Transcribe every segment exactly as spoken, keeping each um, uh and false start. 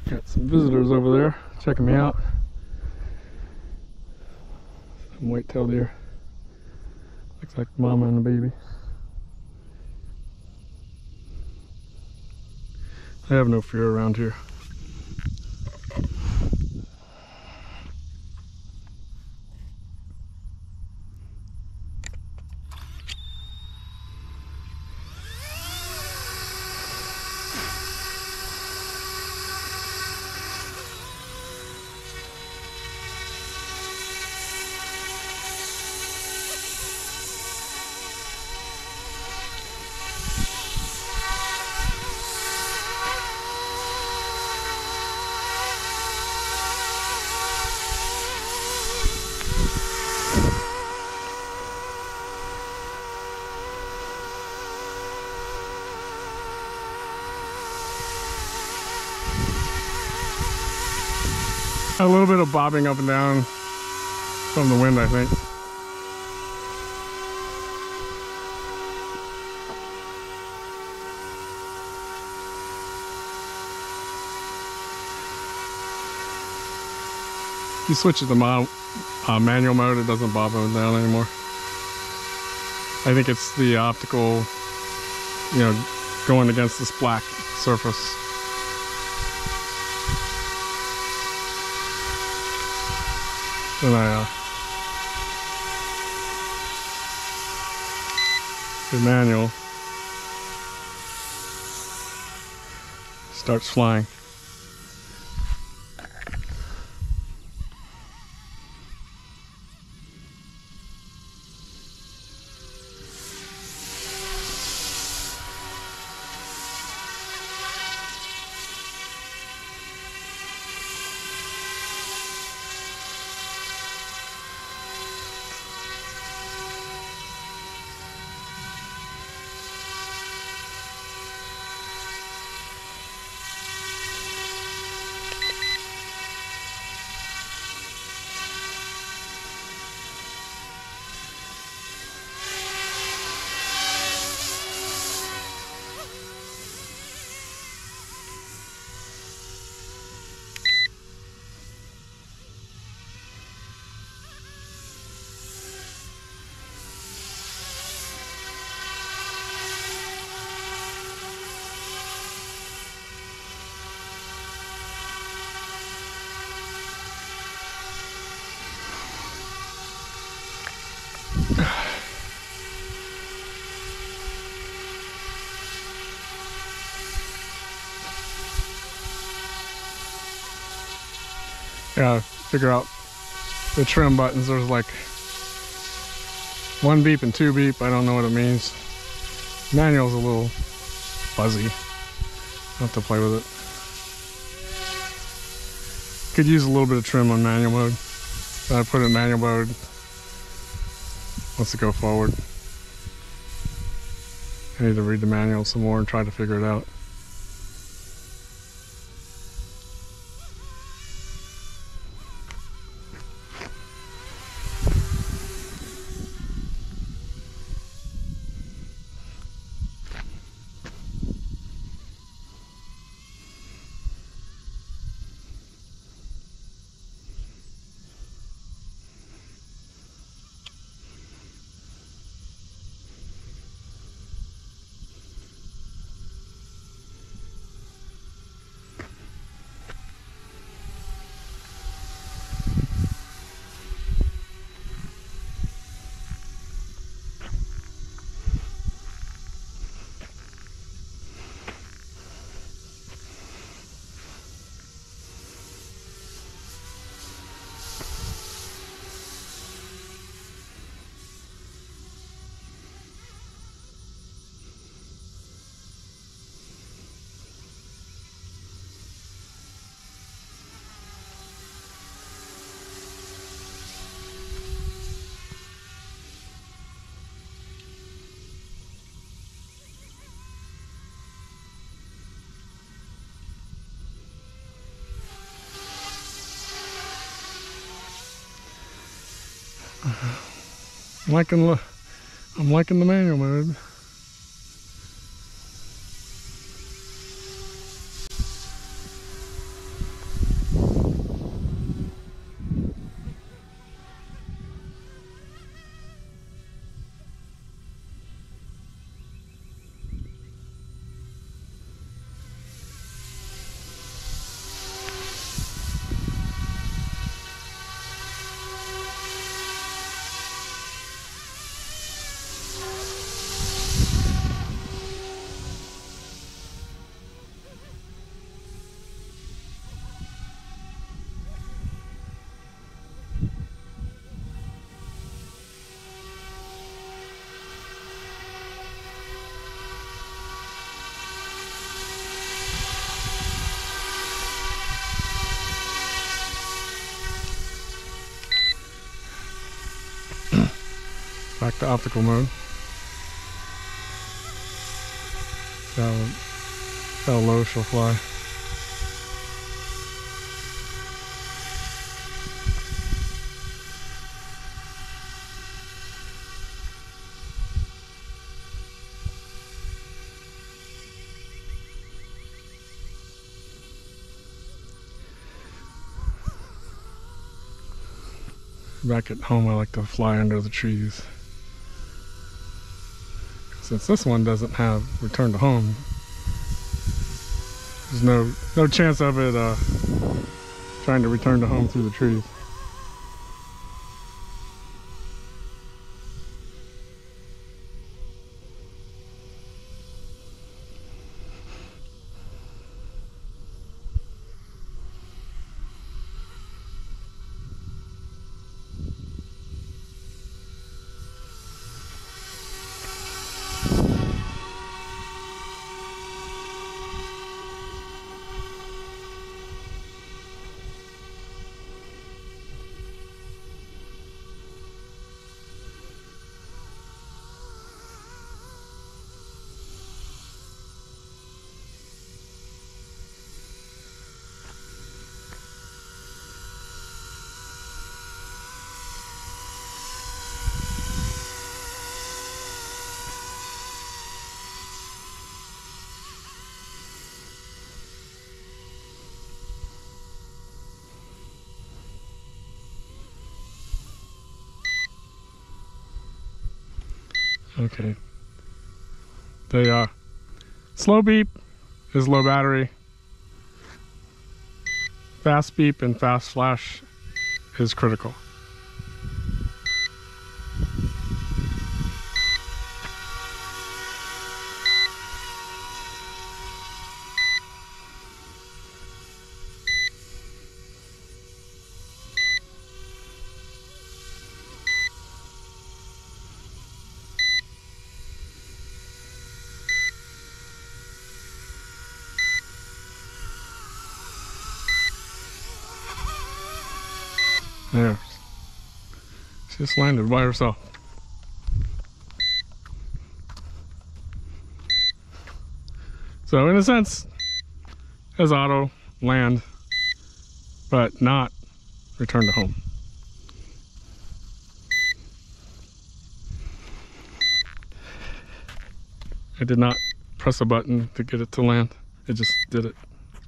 Got some visitors over there checking me out. Some white-tailed deer. Looks like mama and the baby. I have no fear around here. A little bit of bobbing up and down from the wind, I think. If you switch it to ma uh, manual mode, it doesn't bob up and down anymore. I think it's the optical, you know, going against this black surface. Then I uh, the manual starts flying. Yeah, figure out the trim buttons. There's like one beep and two beep. I don't know what it means. Manual's a little fuzzy. I'll have to play with it. Could use a little bit of trim on manual mode. So I put it in manual mode. Wants to go forward. I need to read the manual some more and try to figure it out. I'm liking the, I'm liking the manual mode. back to optical mode. See how, how low she'll fly. Back at home, I like to fly under the trees. Since this one doesn't have return to home, there's no no chance of it uh, trying to return to home through the trees. Okay. The uh, slow beep is low battery. Fast beep and fast flash is critical. There. She just landed by herself. So in a sense, as auto land, but not return to home. I did not press a button to get it to land. It just did it.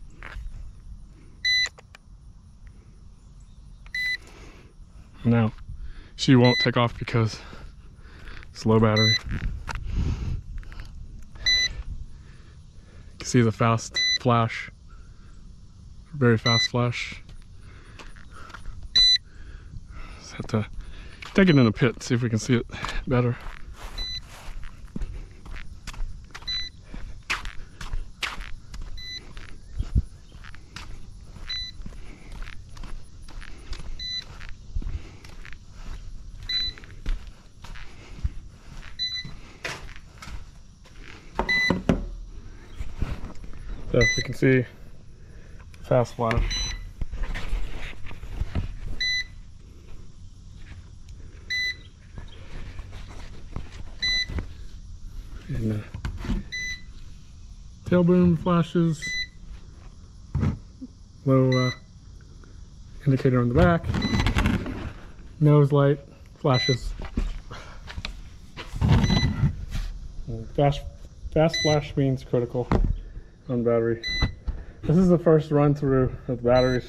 Now, she won't take off because it's low battery. You can see the fast flash, very fast flash. Just have to take it in the pit, see if we can see it better. So you can see fast flash. And uh, tail boom flashes. Low uh, indicator on the back. Nose light flashes. And fast, fast flash means critical on battery. This is the first run through of the batteries,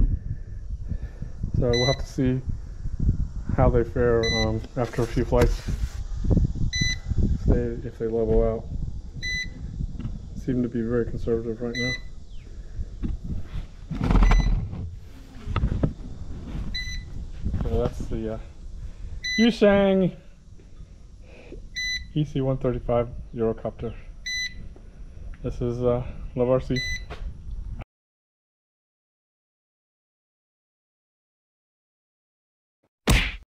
so we'll have to see how they fare um, after a few flights, if they, if they level out. Seem to be very conservative right now. So that's the uh, Yusheng E C one thirty-five Eurocopter. This is uh, Lovarsi.